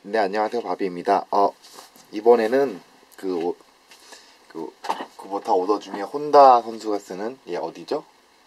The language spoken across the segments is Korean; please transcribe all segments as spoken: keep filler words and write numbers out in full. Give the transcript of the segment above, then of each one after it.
네, 안녕하세요. 바비입니다. 어, 이번에는 그, 그, 쿠보타 오더 중에 혼다 선수가 쓰는, 얘 어디죠?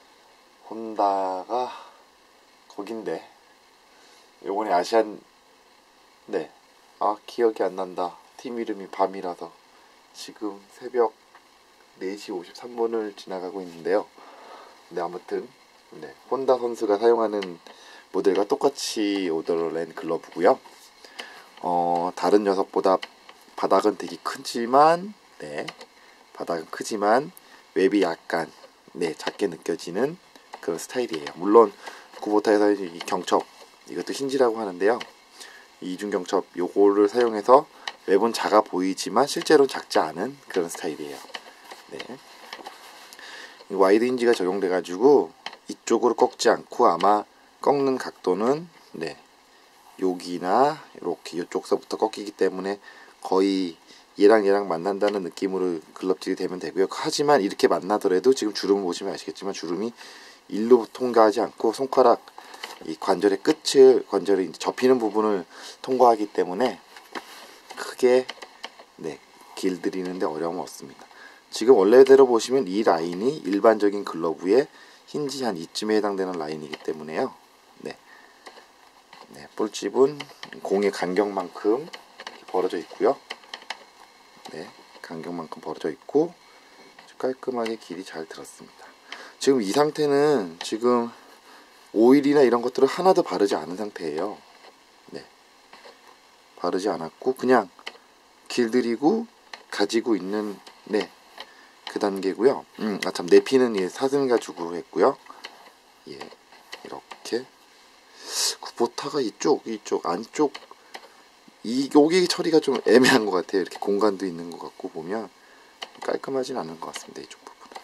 혼다가, 거긴데. 요번에 아시안, 네. 아, 기억이 안 난다. 팀 이름이 밤이라서. 지금 새벽 네 시 오십삼 분을 지나가고 있는데요. 네, 아무튼, 네. 혼다 선수가 사용하는 모델과 똑같이 오더를 낸 글러브고요. 어, 다른 녀석보다 바닥은 되게 크지만, 네, 바닥은 크지만 웹이 약간, 네, 작게 느껴지는 그런 스타일이에요. 물론 쿠보타에서 이 경첩, 이것도 힌지라고 하는데요. 이 이중 경첩 요거를 사용해서 웹은 작아 보이지만 실제로는 작지 않은 그런 스타일이에요. 네, 와이드 힌지가 적용돼 가지고 이쪽으로 꺾지 않고 아마 꺾는 각도는, 네, 여기나 이렇게 이쪽서부터 꺾이기 때문에 거의 얘랑 얘랑 만난다는 느낌으로 글럽질이 되면 되고요. 하지만 이렇게 만나더라도 지금 주름 보시면 아시겠지만 주름이 일로 통과하지 않고 손가락 이 관절의 끝을, 관절이 접히는 부분을 통과하기 때문에 크게, 네, 길들이는데 어려움은 없습니다. 지금 원래대로 보시면 이 라인이 일반적인 글러브의 힌지 한 이쯤에 해당되는 라인이기 때문에요. 네, 네, 볼집은 공의 간격만큼 벌어져 있고요. 네, 간격만큼 벌어져 있고 깔끔하게 길이 잘 들었습니다. 지금 이 상태는 지금 오일이나 이런 것들을 하나도 바르지 않은 상태예요. 네, 바르지 않았고 그냥 길들이고 가지고 있는, 네, 그 단계고요. 음, 아 참, 내피는 예, 사슴 가죽으로 했고요. 예, 이렇게 쿠보타가 이쪽, 이쪽, 안쪽, 이 여기 처리가 좀 애매한 것 같아요. 이렇게 공간도 있는 것 같고 보면 깔끔하진 않은 것 같습니다. 이쪽 부분.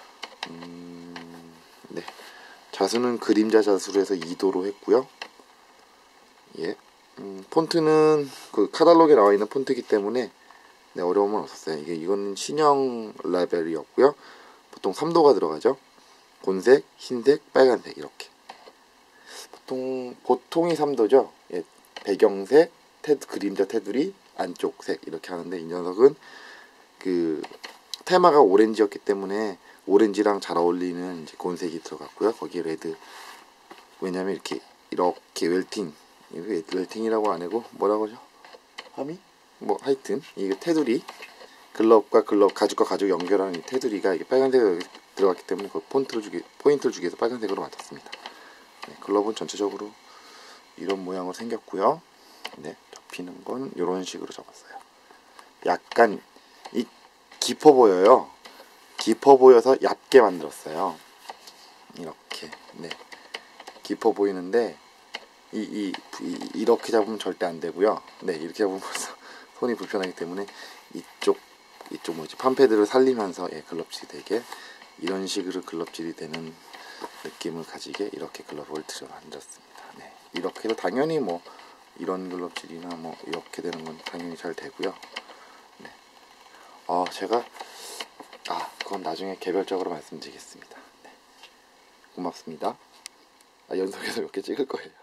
음, 네, 자수는 그림자 자수로 해서 이 도로 했고요. 예, 음, 폰트는 그 카탈로그에 나와 있는 폰트이기 때문에, 네, 어려움은 없었어요. 이게 이건 신형 라벨이었고요. 보통 삼 도가 들어가죠. 곤색, 흰색, 빨간색 이렇게. 보통 보통이 삼 도죠. 예, 배경색, 테드, 그림자 테두리, 안쪽 색 이렇게 하는데 이 녀석은 그 테마가 오렌지였기 때문에 오렌지랑 잘 어울리는 이제 곤색이 들어갔고요. 거기에 레드. 왜냐면 이렇게 이렇게 웰팅, 이거 웰팅이라고 안 하고 뭐라고 하죠? 함이? 뭐 하여튼 이게 테두리, 글럽과 글럽, 가죽과 가죽 연결하는 이 테두리가 이게 빨간색으로 들어갔기 때문에 그 폰트를 주기, 포인트를 주기 위해서 빨간색으로 맞췄습니다. 네, 글럽은 전체적으로 이런 모양으로 생겼고요. 네, 접히는 건 이런 식으로 접었어요. 약간 이 깊어 보여요. 깊어 보여서 얇게 만들었어요. 이렇게, 네, 깊어 보이는데 이, 이, 이 이렇게 잡으면 절대 안 되고요. 네, 이렇게 잡으면 벌써 손이 불편하기 때문에 이쪽 이쪽 뭐지 판패드를 살리면서, 예, 글럽질이 되게 이런 식으로 글럽질이 되는 느낌을 가지게 이렇게 글러브를 들여 만들었습니다. 네, 이렇게 해서 당연히 뭐 이런 글럽질이나 뭐 이렇게 되는 건 당연히 잘 되고요. 네, 아 제가 아 그건 나중에 개별적으로 말씀드리겠습니다. 네, 고맙습니다. 아, 연속해서 몇 개 찍을 거예요.